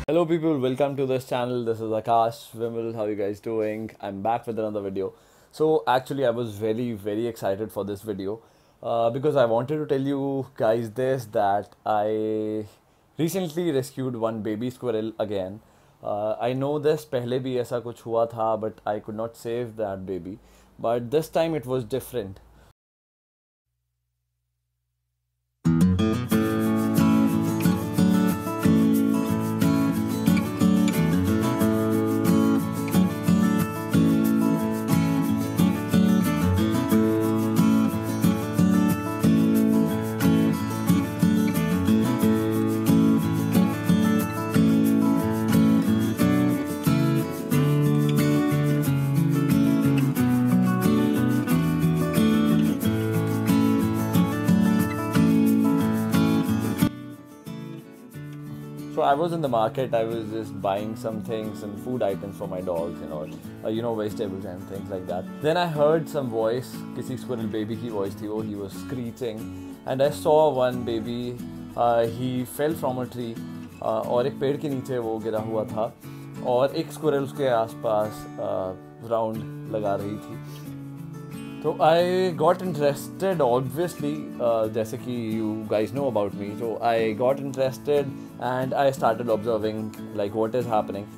Hello people, welcome to this channel. This is Akash Vimal. How you guys doing? I'm back with another video. So actually I was very excited for this video because I wanted to tell you guys this that I recently rescued one baby squirrel again. I know this पहले भी ऐसा कुछ हुआ था but I could not save that baby. But this time it was different. So I was in the market. I was just buying some things, some food items for my dogs, vegetables and things like that. Then I heard some voice, किसी squirrel baby की voice थी वो. He was screeching, and I saw one baby. He fell from a tree, और एक पेड़ के नीचे वो गिरा हुआ था, और एक squirrel उसके आसपास राउंड लगा रही थी. So I got interested, obviously, जैसे कि you guys know about me. So I got interested and I started observing like what is happening.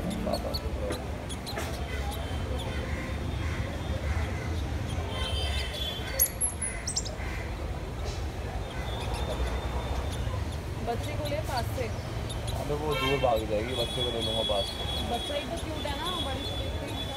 बच्चे को ले पास से. अबे वो दूर भाग जाएगी, बच्चे को ले लूँगा पास. बच्चा एक तो क्यूट है ना, बड़ी से देखते हैं.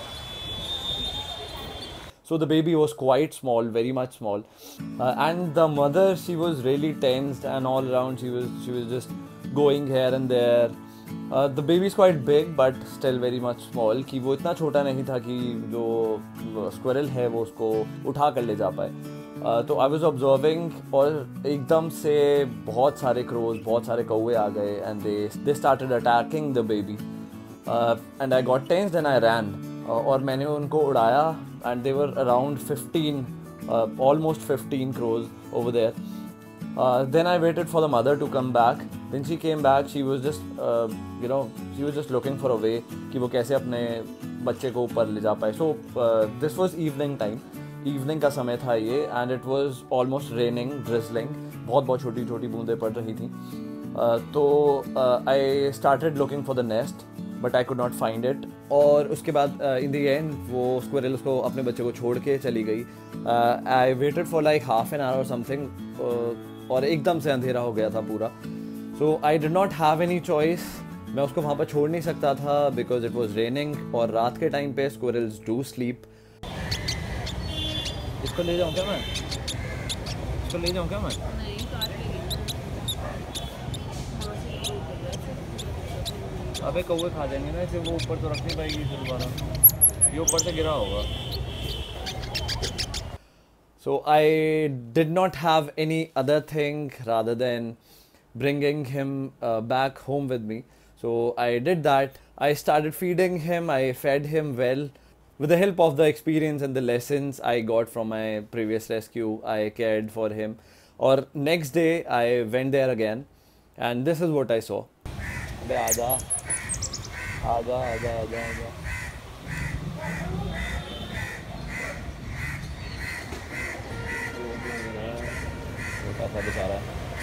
So the baby was quite small, very much small, and the mother, she was really tensed, and all around she was just going here and there. The baby is quite big but still very much small कि वो इतना छोटा नहीं था कि जो squirrel है वो उसको उठा कर ले जा पाए. तो I was observing और एकदम से बहुत सारे crows, बहुत सारे कौवे आ गए and they started attacking the baby. And I got tensed and I ran. और मैंने उनको उड़ाया and they were around 15, almost 15 crows over there. Then I waited for the mother to come back. Then she came back. She was just, she was just looking for a way कि वो कैसे अपने बच्चे को ऊपर ले जा पाए. So this was evening time. Evening का समय था ये and it was almost raining, drizzling. बहुत छोटी छोटी बूंदें पड़ रही थी. तो I started looking for the nest. But I could not find it. और उसके बाद इन द एंड वो स्क्विरल उसको अपने बच्चे को छोड़ के चली गई. I waited for like half an hour और समथिंग, और एकदम से अंधेरा हो गया था पूरा. So I did not have any choice. मैं उसको वहाँ पर छोड़ नहीं सकता था बिकॉज इट वॉज रेनिंग और रात के टाइम पे स्क्विरल्स डू स्लीप. इसको ले जाऊँ क्या मैं? इसको ले जाऊँ क्या मैं? नहीं, कार लेगी. अबे कौवे खा जाएंगे ना इसे, वो ऊपर तो रख नहीं पाएगी फिर दोबारा, ये ऊपर से गिरा होगा. So I did not have any other thing rather than bringing him back home with me. So I did that. I started feeding him. I fed him well. With the help of the experience and the lessons I got from my previous rescue, I cared for him. Or next day I went there again, and this is what I saw. अबे आजा आजा आजा आजा आजा. छोटा सा बेचारा.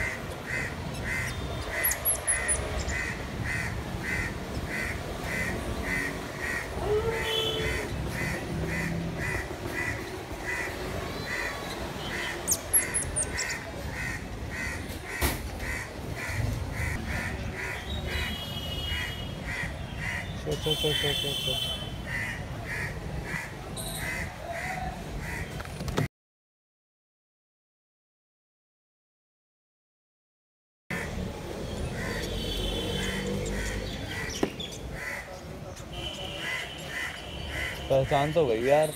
चल. पहचान तो गई यार.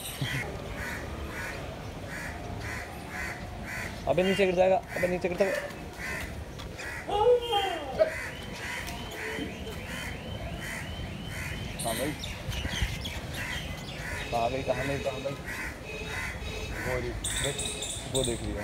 अबे नीचे गिर जाएगा, अबे नीचे गिर जाएगा. कहाँ गई, कहाँ गई, कहाँ गई, कहाँ गई? वो देख रही है.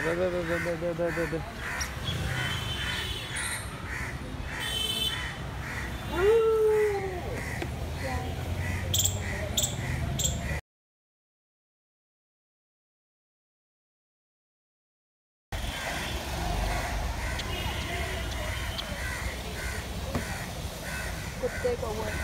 कुत्ते को वो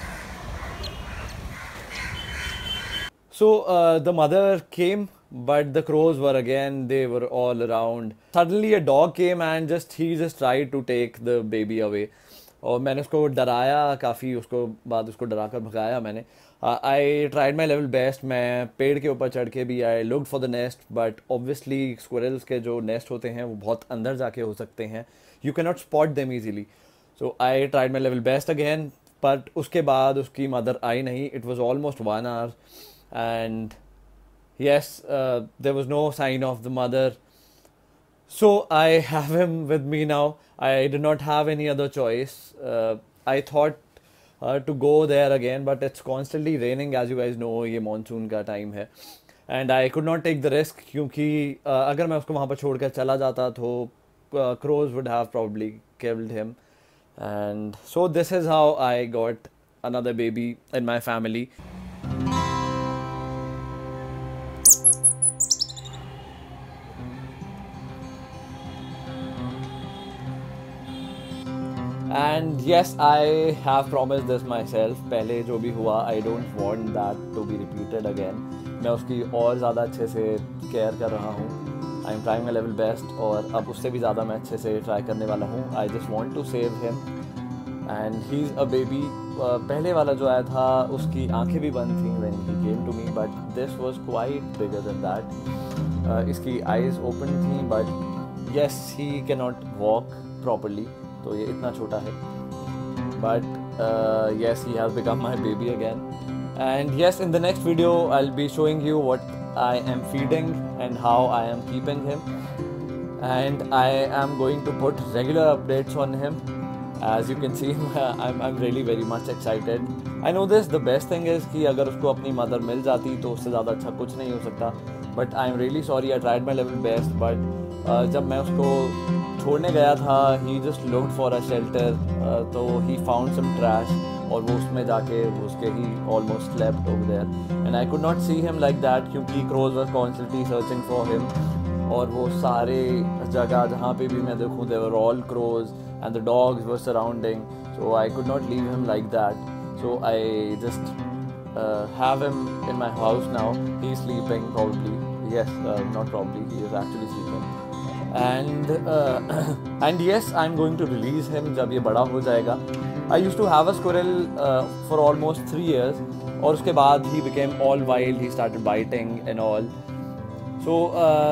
So the mother came, but the crows were again, they were all around. Suddenly a dog came and he just tried to take the baby away. और मैंने उसको डराया काफ़ी, उसको बाद उसको डरा कर भगाया मैंने. I tried my level best. मैं पेड़ के ऊपर चढ़ के भी I looked for the nest, but obviously squirrels के जो नेस्ट होते हैं वो बहुत अंदर जाके हो सकते हैं. You can not spot them easily. So I tried my level best again, but उसके बाद उसकी मदर आई नहीं. It was almost 1 hour. And yes, there was no sign of the mother, so I have him with me now. I did not have any other choice. I thought to go there again, but it's constantly raining, as you guys know. ये monsoon का time है, and I could not take the risk क्योंकि अगर मैं उसको वहाँ पर छोड़कर चला जाता तो crows would have probably killed him. And so this is how I got another baby in my family. And yes, I have promised this myself. पहले जो भी हुआ, I don't want that to be repeated again. मैं उसकी और ज़्यादा अच्छे से केयर कर रहा हूँ. I am trying my level best, और अब उससे भी ज़्यादा मैं अच्छे से ट्राई करने वाला हूँ. I just want to save him. And he's a baby. पहले वाला जो आया था उसकी आंखें भी बंद थीं when he came to me, but this was quite bigger than that. इसकी eyes open थीं, but yes, he cannot walk properly. तो ये इतना छोटा है. But yes, he has become my baby again. And yes, in the next video I'll be showing you what I am feeding and how I am keeping him, and I am going to put regular updates on him. As you can see, I'm really very much excited. I know this. The best thing is कि अगर उसको अपनी mother मिल जाती तो उससे ज़्यादा अच्छा कुछ नहीं हो सकता. But I'm really sorry. I tried my level best. But जब मैं उसको छोड़ने गया था, he just looked for a shelter. तो he found some trash, और वो उसमें जाके उसके he almost slept over there. And I could not see him like that क्योंकि crows were constantly searching for him. और वो सारे जगह जहाँ पे भी मैं देखूँ, they were all crows, and the dogs were surrounding. So I could not leave him like that. So I just have him in my house now. He's sleeping probably. Yes, not probably. He is actually sleeping. And yes, I'm going to release him जब ये बड़ा हो जाएगा. I used to have a squirrel for almost 3 years, और उसके बाद he became all wild. He started biting and all. So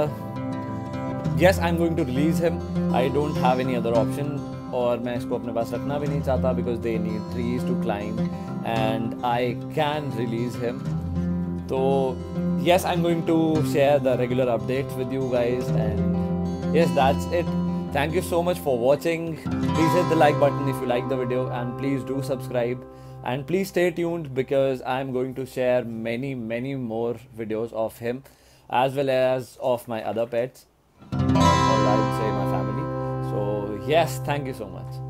yes, I'm going to release him. I don't have any other option. और मैं इसको अपने पास रखना भी नहीं चाहता because they need trees to climb, and I can release him. So yes, I'm going to share the regular updates with you guys, and yes, that's it. Thank you so much for watching. Please hit the like button if you like the video, and please do subscribe, and please stay tuned because I'm going to share many more videos of him as well as of my other pets, or I would say my family. So yes, thank you so much.